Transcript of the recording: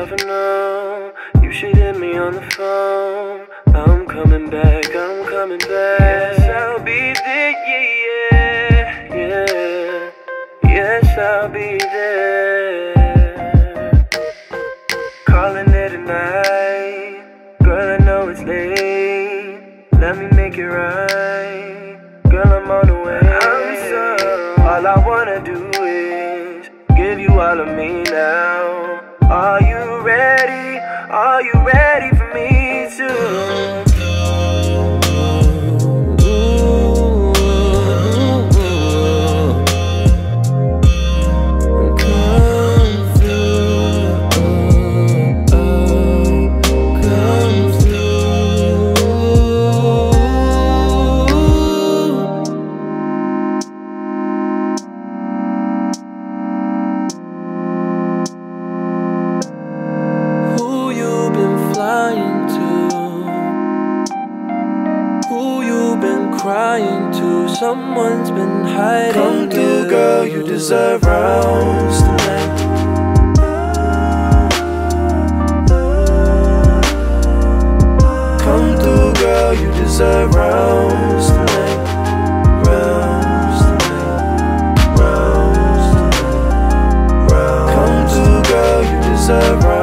never know. You should hit me on the phone. I'm coming back, I'm coming back. Yes, I'll be there, yeah, yeah. Yes, I'll be there. Calling it a night. Girl, I know it's late. Let me make it right. Girl, I'm on the way. All I wanna do is give you all of me now. Are you ready? Are you ready for me to? Crying to, someone's been hiding. Come through, girl, you deserve rounds tonight. Come through, girl, you deserve rounds tonight. Rounds tonight. Rounds tonight. Rounds. Come through, girl, you deserve rounds.